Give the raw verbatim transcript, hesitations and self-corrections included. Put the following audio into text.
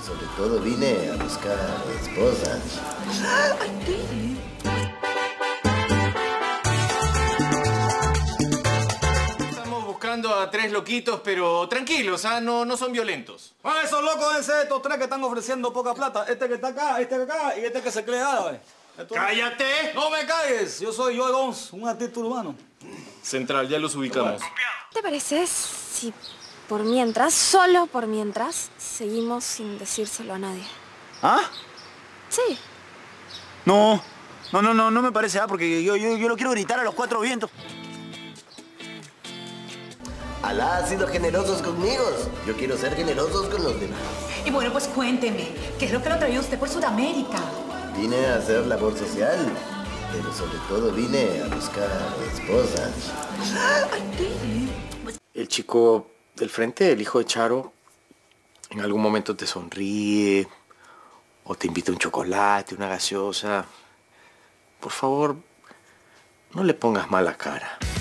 sobre todo vine a buscar esposas. Ay, Tere. Estamos buscando a tres loquitos, pero tranquilos, ¿ah? No, no son violentos. Ah, esos locos ese, estos tres que están ofreciendo poca plata. Este que está acá, este que acá y este que se cree árabe. Esto... ¡Cállate! ¡No me calles! Yo soy Joe Gons, un artista urbano. Central, ya los ubicamos. ¿Te parece si por mientras, solo por mientras, seguimos sin decírselo a nadie? ¿Ah? Sí. No, no, no, no, no me parece, ah, porque yo, yo, yo lo quiero gritar a los cuatro vientos. Alá ha sido generosos conmigo. Yo quiero ser generosos con los demás. Y bueno, pues cuénteme, ¿qué es lo que lo traía usted por Sudamérica? Vine a hacer labor social, pero sobre todo vine a buscar esposas. Ay, Tere. El chico del frente, el hijo de Charo, en algún momento te sonríe o te invita un chocolate, una gaseosa. Por favor, no le pongas mala cara.